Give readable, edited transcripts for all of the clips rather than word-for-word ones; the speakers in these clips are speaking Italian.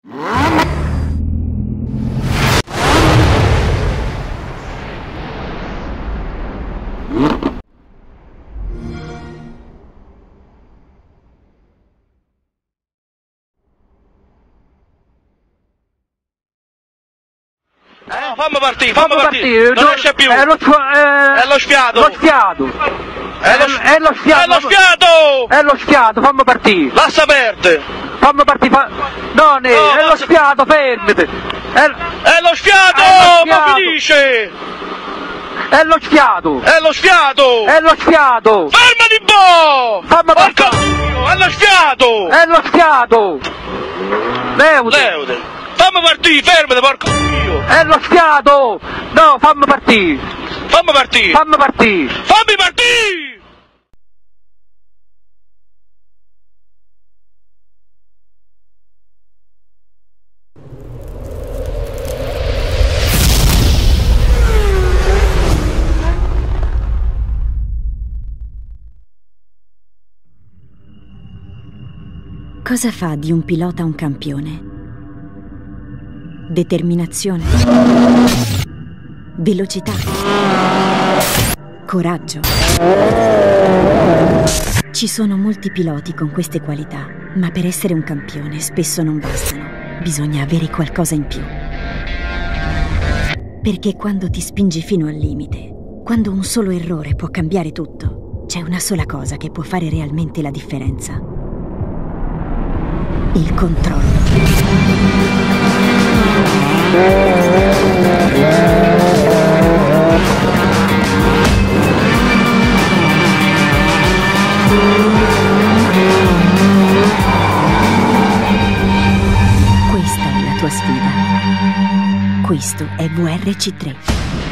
Fammi partire, non riesce più. È lo sfiato. È lo sfiato, fammi partire. Lascia perdere. Fammi partire, no, è lo sfiato, fermati. È lo sfiato, ma finisce. È lo sfiato. Fermati un po'. Fammi partire. È lo sfiato. Leude. Fammi partire, fermati, porco Dio! È lo sfiato! No, fammi partire! Fammi partire! Cosa fa di un pilota un campione? Determinazione, velocità, coraggio. Ci sono molti piloti con queste qualità, ma per essere un campione spesso non bastano. Bisogna avere qualcosa in più. Perché quando ti spingi fino al limite, quando un solo errore può cambiare tutto, c'è una sola cosa che può fare realmente la differenza. Il controllo. Questa è la tua sfida. Questo è VRC3.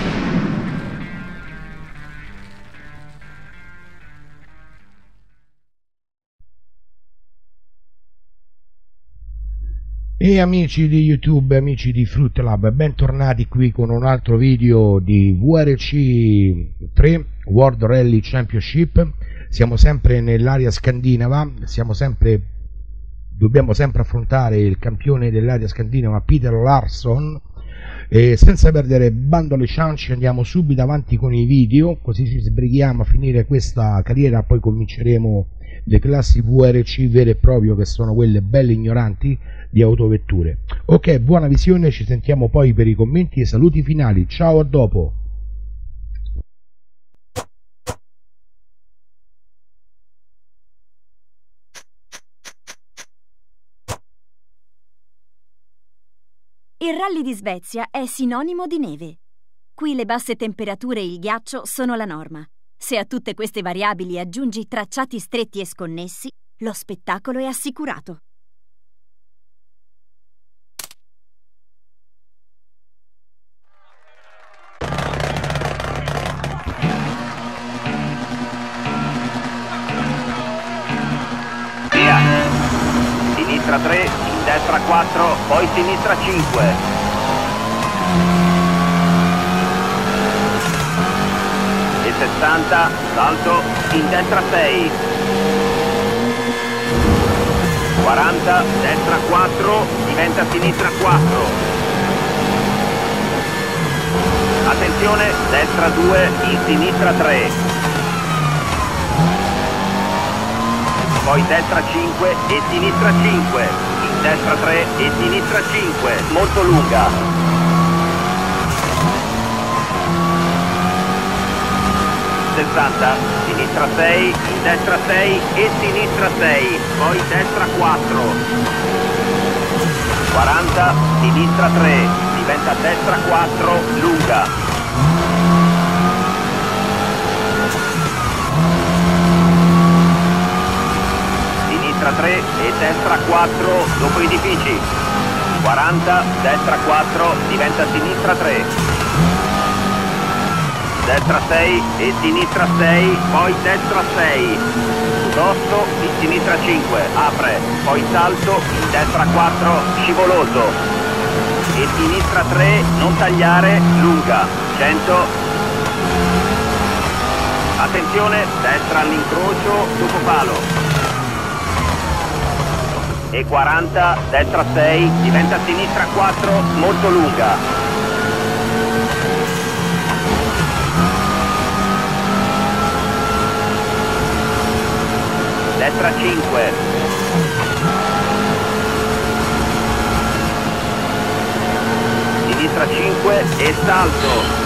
E amici di YouTube, amici di Fruit Lab, bentornati qui con un altro video di VRC3 World Rally Championship. Siamo sempre nell'area scandinava, dobbiamo sempre affrontare il campione dell'area scandinava Peter Larsson, e senza perdere bando alle ciance andiamo subito avanti con i video, così ci sbrighiamo a finire questa carriera. Poi cominceremo le classi VRC vere e proprie, che sono quelle belle ignoranti di autovetture. Ok, buona visione, ci sentiamo poi per i commenti e saluti finali. Ciao, a dopo. Il rally di Svezia è sinonimo di neve. Qui le basse temperature e il ghiaccio sono la norma. Se a tutte queste variabili aggiungi tracciati stretti e sconnessi, lo spettacolo è assicurato. Via! Sinistra 3, in destra 4, poi sinistra 5. E 60, salto, in destra 6. 40, destra 4, diventa sinistra 4. Attenzione, destra 2, in sinistra 3. Poi destra 5 e sinistra 5. In destra 3 e sinistra 5. Molto lunga. 60, sinistra 6, in destra 6 e sinistra 6, poi destra 4. 40, sinistra 3, diventa destra 4, lunga. Sinistra 3 e destra 4, dopo i edifici. 40, destra 4, diventa sinistra 3. Destra 6 e sinistra 6, poi destra 6, dosso, in sinistra 5, apre, poi salto, in destra 4, scivoloso, e sinistra 3, non tagliare, lunga, 100, attenzione, destra all'incrocio, dopo palo, e 40, destra 6, diventa sinistra 4, molto lunga. Destra 5. Sinistra 5 e salto.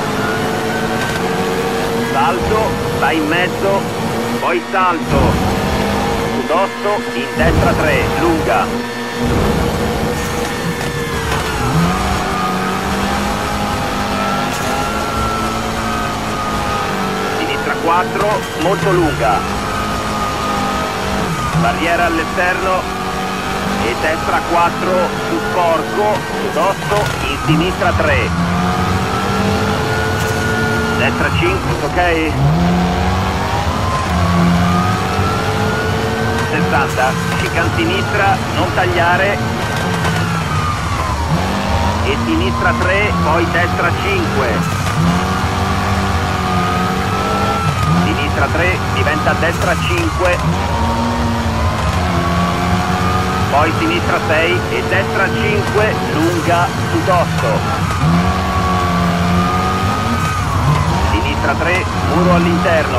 Salto, sta in mezzo, poi salto. Sudotto, in destra 3, lunga. Sinistra 4, molto lunga. Barriera all'esterno e destra 4 su sporco, sudotto, in sinistra 3. Destra 5, ok? 60, chicane sinistra, non tagliare. E sinistra 3, poi destra 5. Sinistra 3, diventa destra 5. Poi sinistra 6 e destra 5, lunga, sudotto. Sinistra 3, muro all'interno.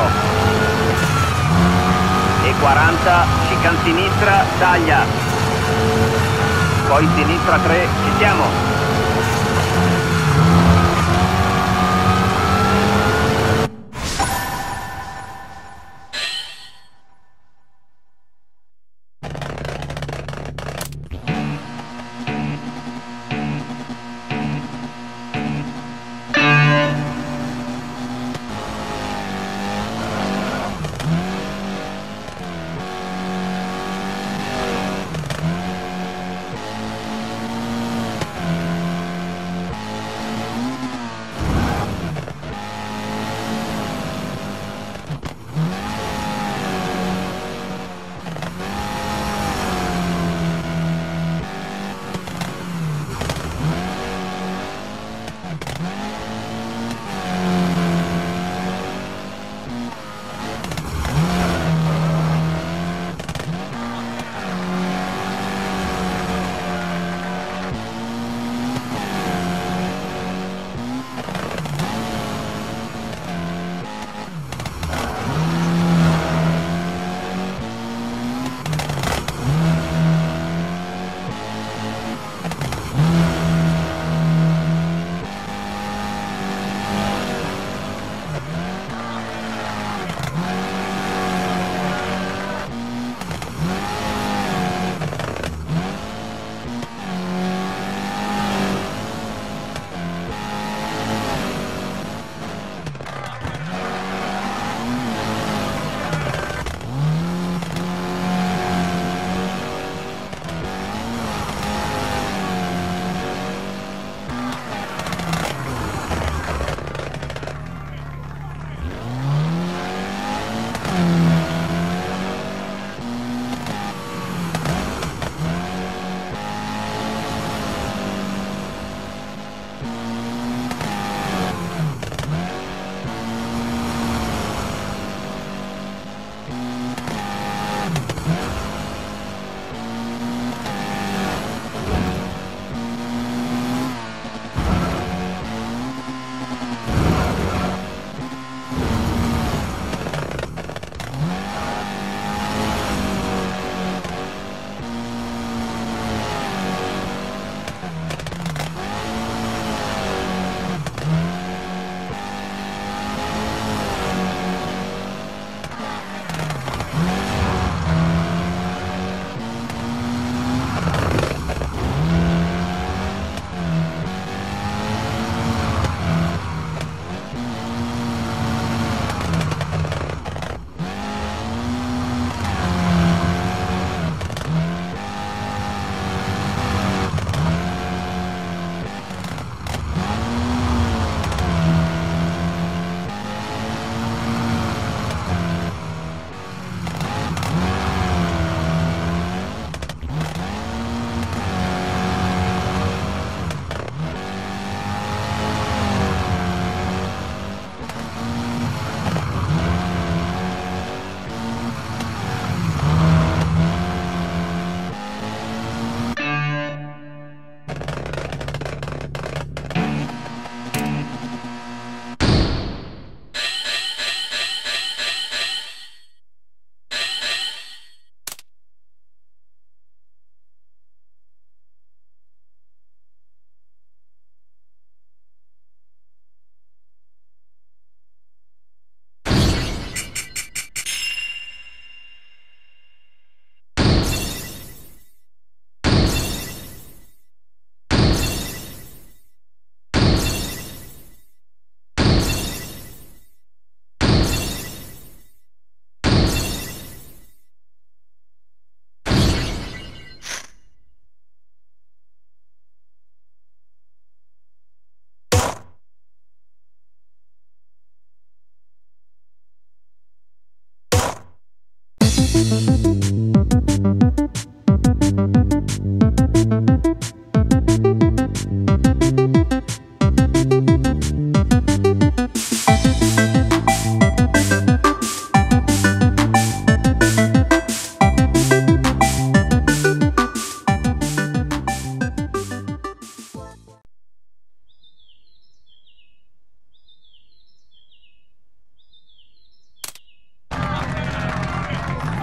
E 40, chicane sinistra, taglia. Poi sinistra 3, ci siamo.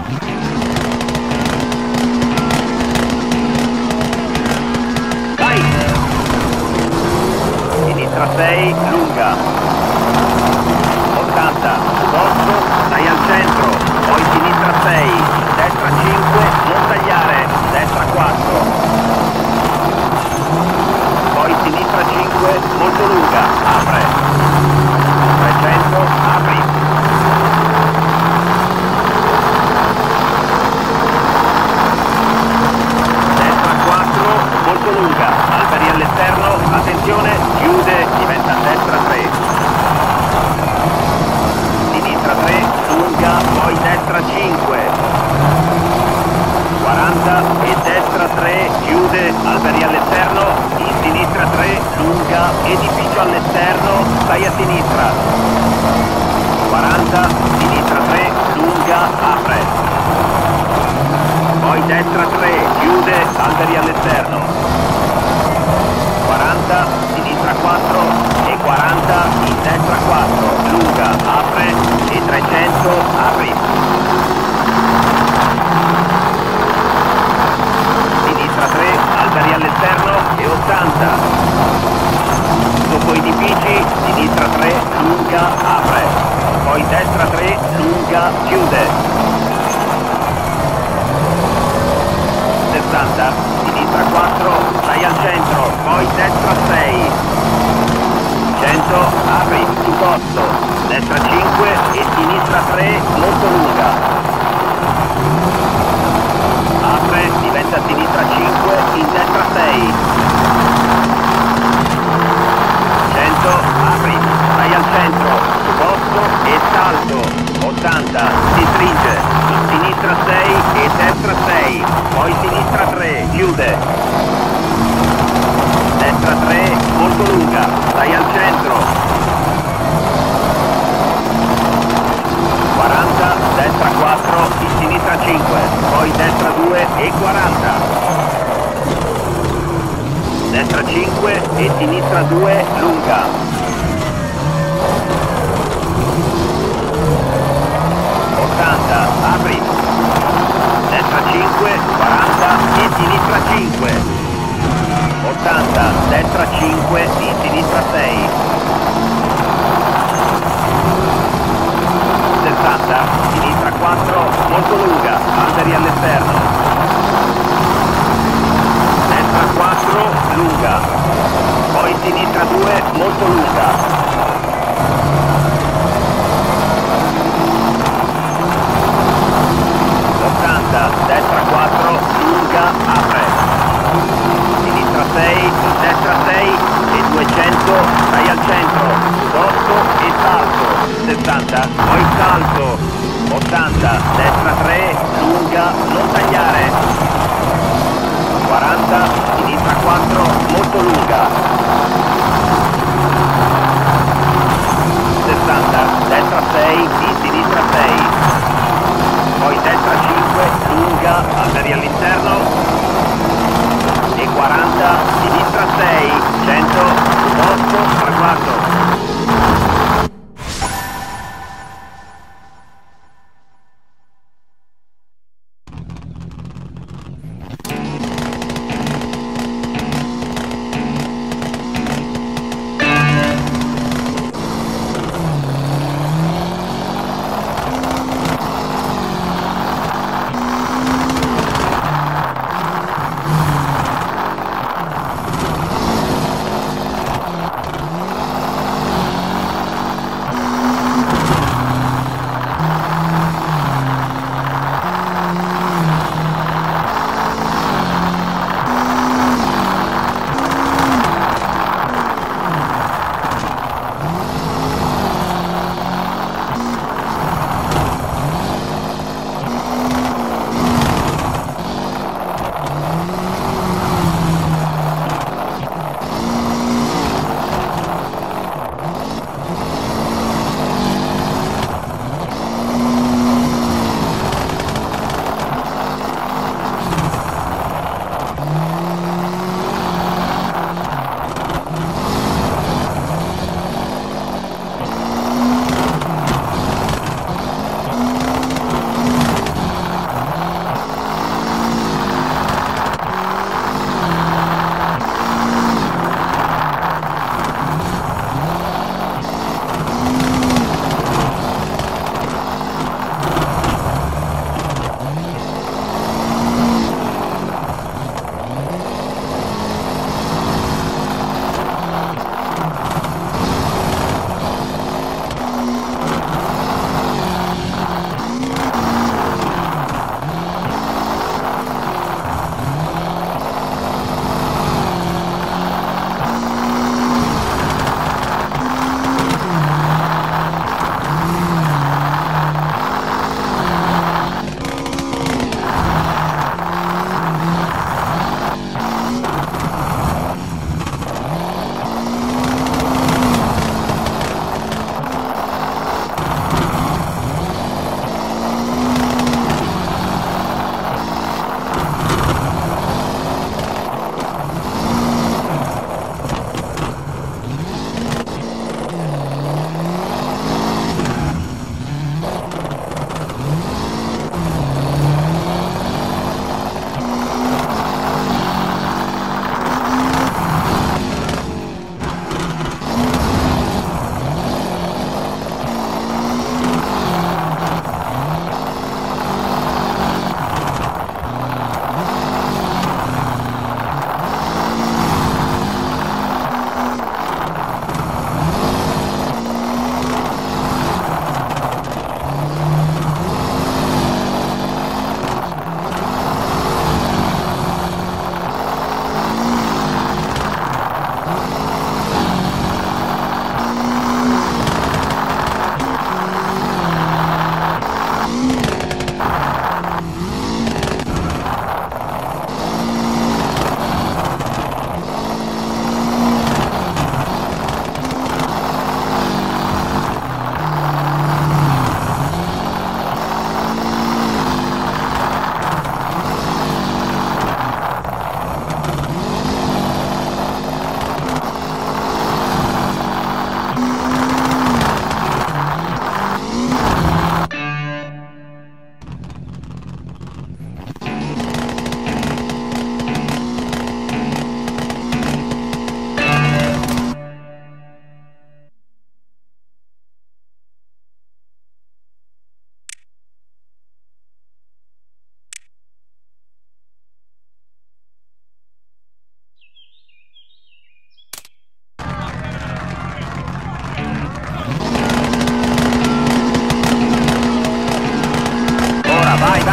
Vai! Sinistra 6, lunga. 80, posto, stai al centro, poi sinistra 6, destra 5, non tagliare, destra 4. Poi sinistra 5, molto lunga, apre. 300, apri. Destra 4, molto lunga, alberi all'esterno, attenzione, chiude, diventa destra 3. Sinistra 3, lunga, poi destra 5. 40 e destra 3, chiude, alberi all'esterno, in sinistra 3, lunga, edificio all'esterno, stai a sinistra. 40, sinistra 3, lunga, apre. Poi destra 3, chiude, alberi all'esterno. 40, sinistra 4 e 40, in destra 4, lunga, apre e 300, apri. Sinistra 3, alberi all'esterno e 80. Dopo edifici, sinistra 3, lunga, apre. Poi destra 3, lunga, chiude. 60, sinistra 4, stai al centro, poi destra 6. 100, apri, su posto, destra 5 e sinistra 3, molto lunga. Apre, diventa sinistra 5, in destra 6. 100, apri, stai al centro, su posto e salto. 80, si stringe, in sinistra 6 e destra 6, poi sinistra 3, chiude. Destra 3, molto lunga, stai al centro. 40, destra 4, in sinistra 5, poi destra 2 e 40. Destra 5 e sinistra 2, lunga. 80, apri. Destra 5, 40 e sinistra 5. 80, destra 5, in sinistra 6. 60, sinistra 4, molto lunga, alberi all'esterno. Destra 4, lunga. Poi sinistra 2, molto lunga. 80, destra 4, lunga, apre. Sinistra 6, destra 6 e 200, stai al centro, posto e salto. 60, poi salto. 80, destra 3, lunga, non tagliare. 40, sinistra 4, molto lunga. 60, destra 6, in sinistra 6. Poi destra 5, lunga, alberi all'interno e 40, sinistra 6, 100, posto, traguardo.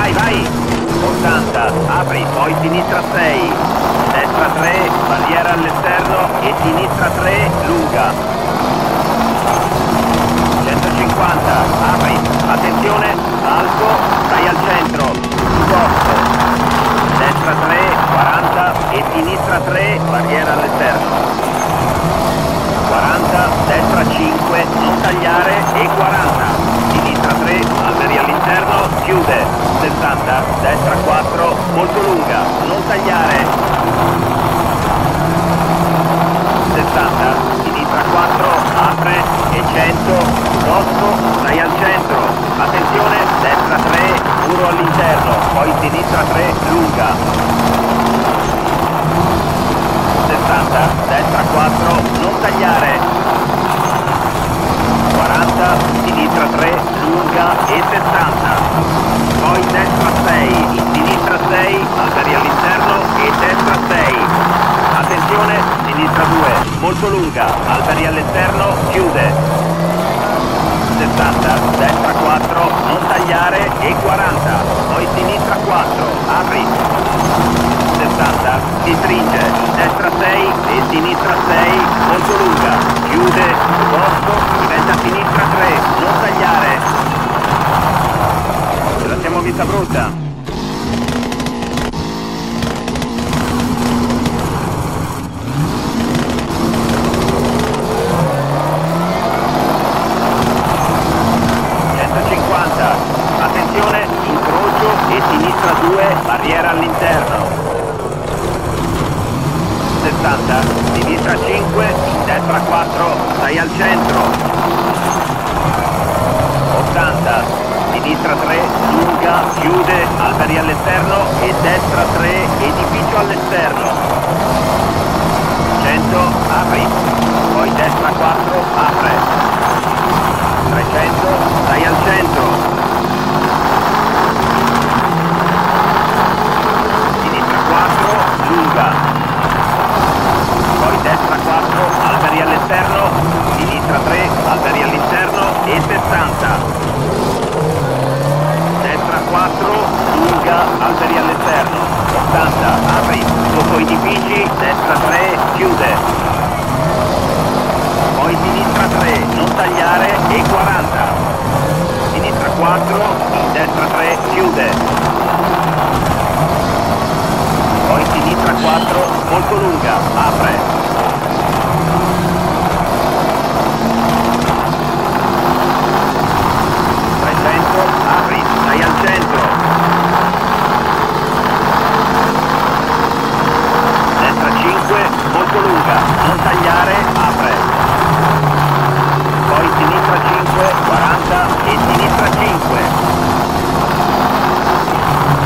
vai, vai. 80, apri, poi sinistra 6, destra 3, barriera all'esterno e sinistra 3, lunga. 150, apri, attenzione, alto, stai al centro, posto, destra 3, 40 e sinistra 3, barriera all'esterno. 40, destra 5, non tagliare e 40, sinistra 3, alberi all'interno, chiude, 60, destra 4, molto lunga, non tagliare, 60, sinistra 4, apre e 100, posto, stai al centro, attenzione, destra 3, muro all'interno, poi sinistra 3, lunga, 60, destra 4, non tagliare, 40, sinistra 3, lunga e 60, poi destra 6, sinistra 6, alberi all'interno e destra 6, attenzione, sinistra 2, molto lunga, alberi all'esterno, chiude, 60, destra 4, non tagliare e 40, poi sinistra 4, apri, 60, si stringe, destra 6 e sinistra 6, molto lunga, chiude, posto, diventa sinistra 3, non tagliare. Ce la siamo vista brutta. Attenzione, incrocio e sinistra 2, barriera all'interno. 60, sinistra 5, destra 4, stai al centro. 80, sinistra 3, lunga, chiude, alberi all'esterno e destra 3, edificio all'esterno. 100, apri, poi destra 4, apre. 300, stai al centro. Lunga, poi destra 4, alberi all'esterno, sinistra 3, alberi all'interno e 60, destra 4, lunga, alberi all'esterno, 80, apri, sotto edifici, destra 3, chiude, poi sinistra 3, non tagliare e 40, sinistra 4, destra 3, chiude. Poi sinistra 4, molto lunga, apre. 300, apri, stai al centro. Destra 5, molto lunga, non tagliare, apre. Poi sinistra 5, 40 e sinistra 5.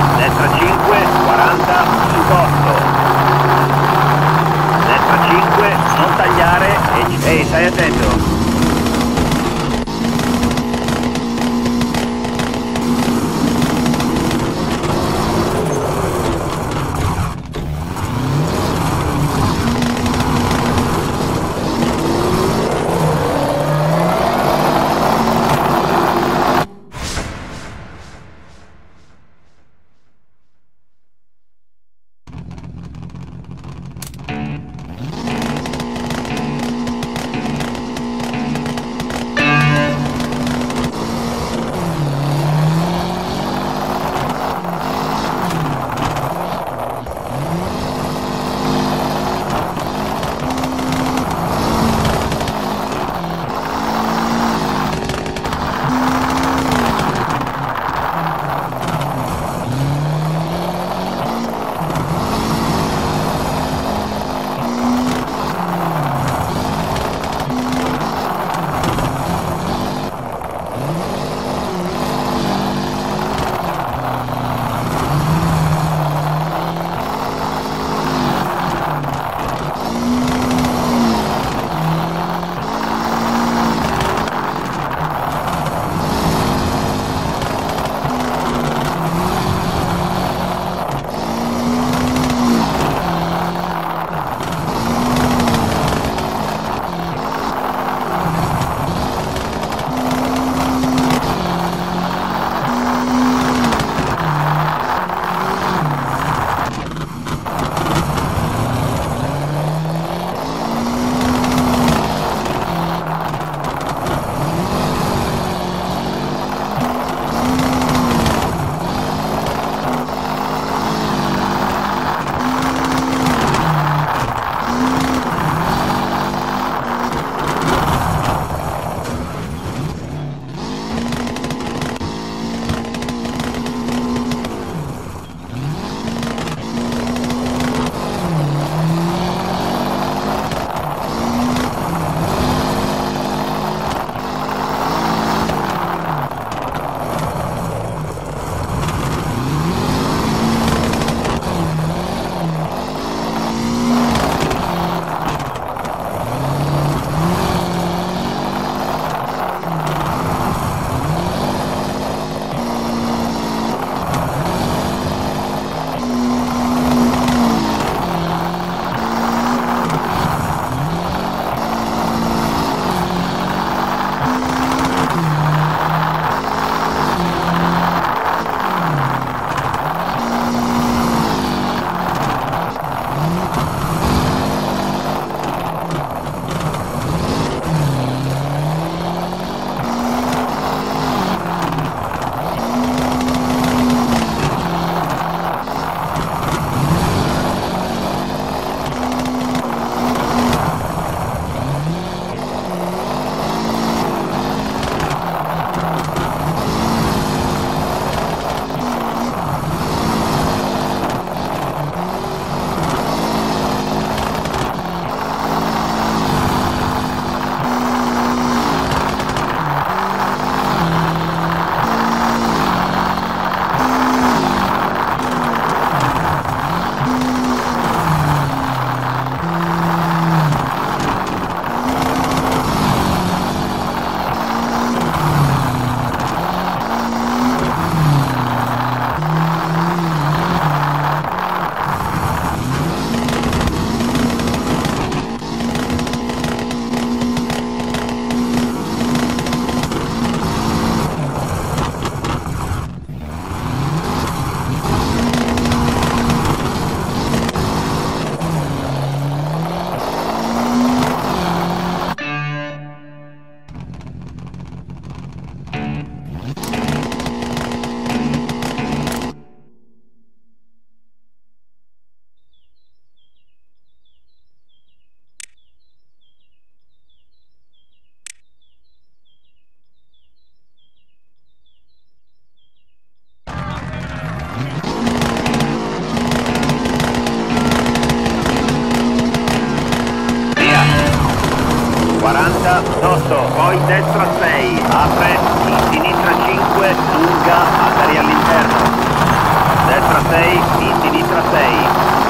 40, Dosso, poi destra 6, apre, in sinistra 5, lunga, altari all'interno. Destra 6, in sinistra 6.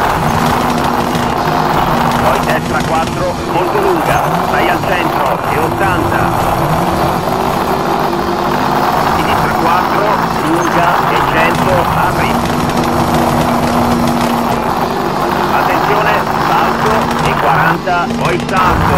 Poi destra 4, molto lunga, 6 al centro e 80. Sinistra 4, lunga e 100, apri. Attenzione, salto e 40, poi salto.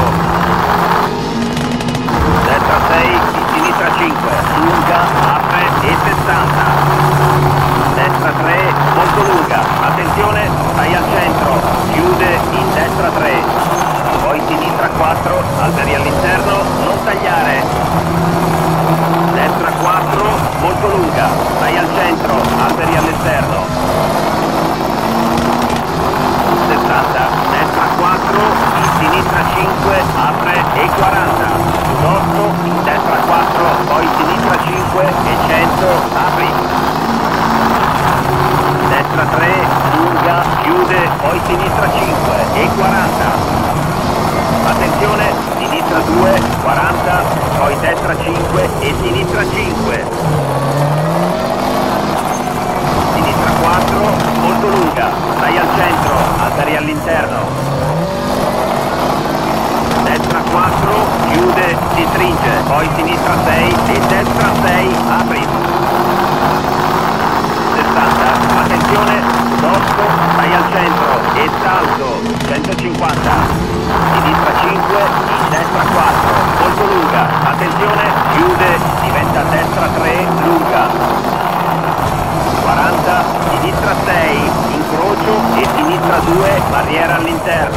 Destra 6, in sinistra 5, lunga, apre e 60. Destra 3, molto lunga, attenzione, stai al centro, chiude in destra 3, poi sinistra 4, altari all'interno, non tagliare. Destra 4, molto lunga, stai al centro, altari all'esterno. 60, destra 4, in sinistra 5, apre e 40. Dosso, in destra 4, poi sinistra 5 e 100, apri. Destra 3, lunga, chiude, poi sinistra 5 e 40. Attenzione, sinistra 2, 40, poi destra 5 e sinistra 5. Sinistra 4, molto lunga, stai al centro, altari all'interno. Destra 4, chiude, si stringe, poi sinistra 6 e destra 6, apri. 60, attenzione, dosso, stai al centro e salto, 150. Sinistra 5, in destra 4, molto lunga, attenzione, chiude, diventa destra 3, lunga. 40, sinistra 6, incrocio e sinistra 2, barriera all'interno.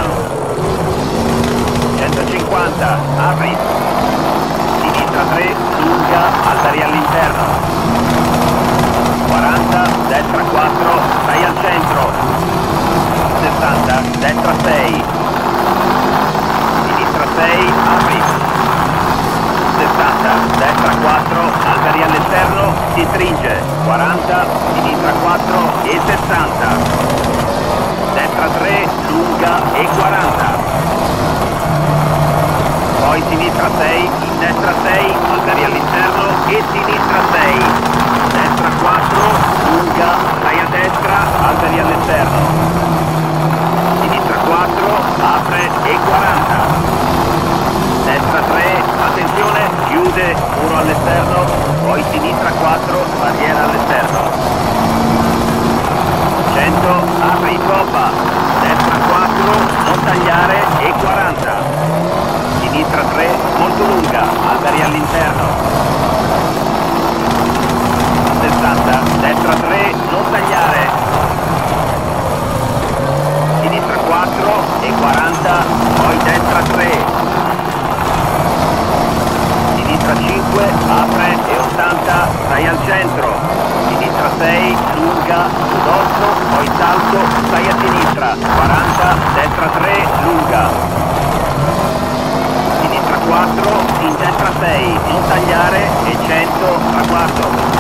150, apri. Sinistra 3, lunga, altari all'interno. 40, destra 4, stai al centro. 60, destra 6. Sinistra 6, apri. 60, destra 4, altari all'esterno, si stringe. 40, sinistra 4 e 60. Destra 3, lunga e 40. Poi sinistra 6, in destra 6, altari all'interno e sinistra 6. Destra 4, lunga, stai a destra, altari all'esterno. Sinistra 4, apre e 40. Destra 3, attenzione, chiude, muro all'esterno, poi sinistra 4, barriera all'esterno. 100, apri, coppa, destra 4, non tagliare e 40. Sinistra 3, molto lunga, altari all'interno. 60, destra 3, non tagliare. Sinistra 4 e 40, poi destra 3. Sinistra 5, apre e 80, stai al centro. Sinistra 6, lunga, su dosso, poi salto, stai a sinistra. 40, destra 3, lunga. Sinistra 4, in destra 6, non tagliare e 100, traguardo.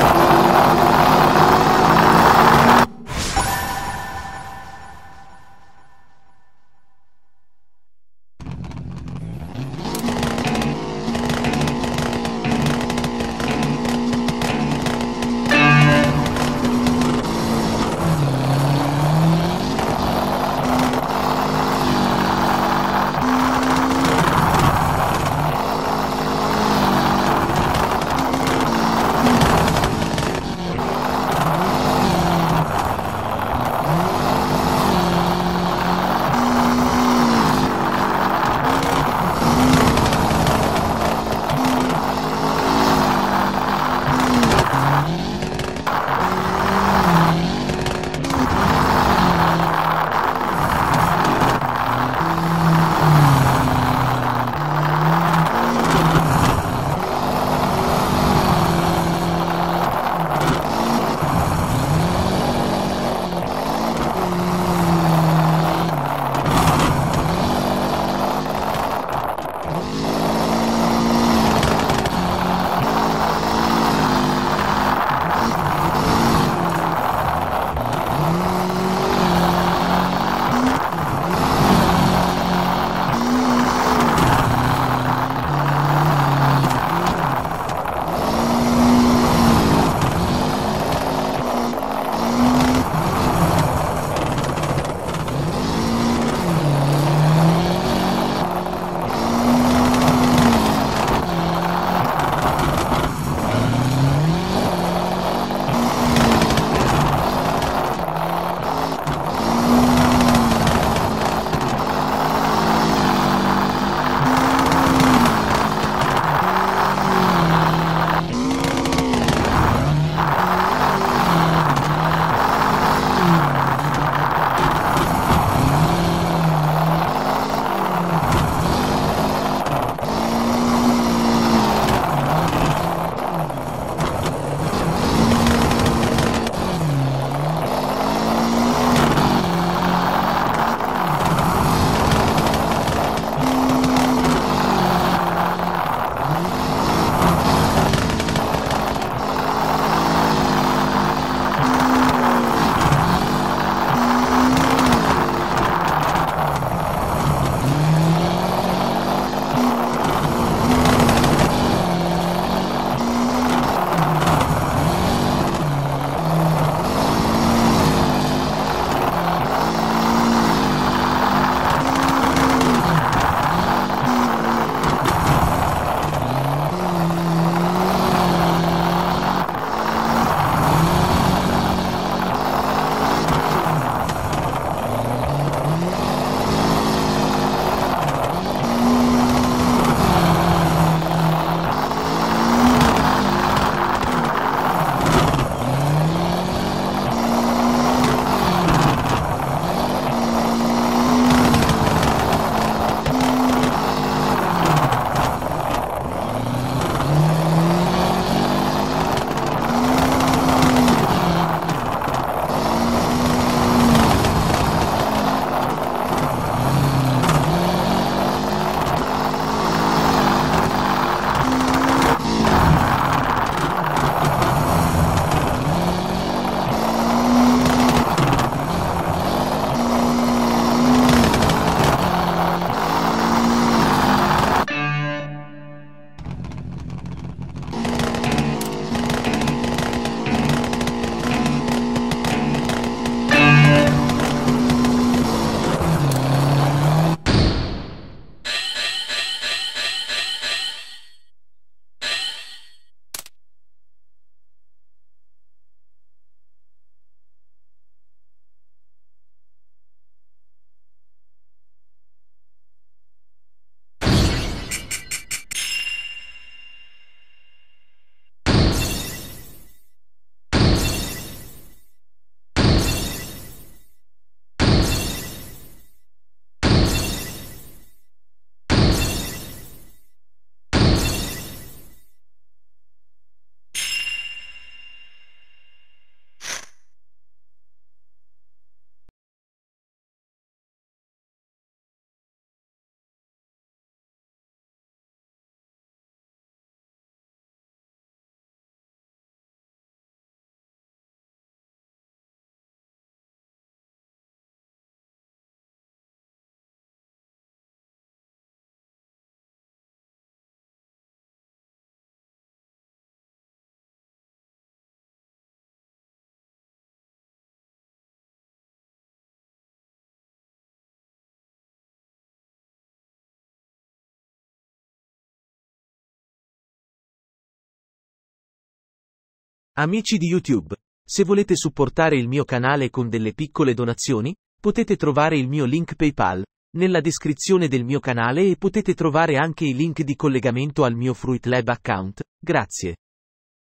Amici di YouTube, se volete supportare il mio canale con delle piccole donazioni, potete trovare il mio link PayPal nella descrizione del mio canale e potete trovare anche i link di collegamento al mio Fruit Lab account. Grazie.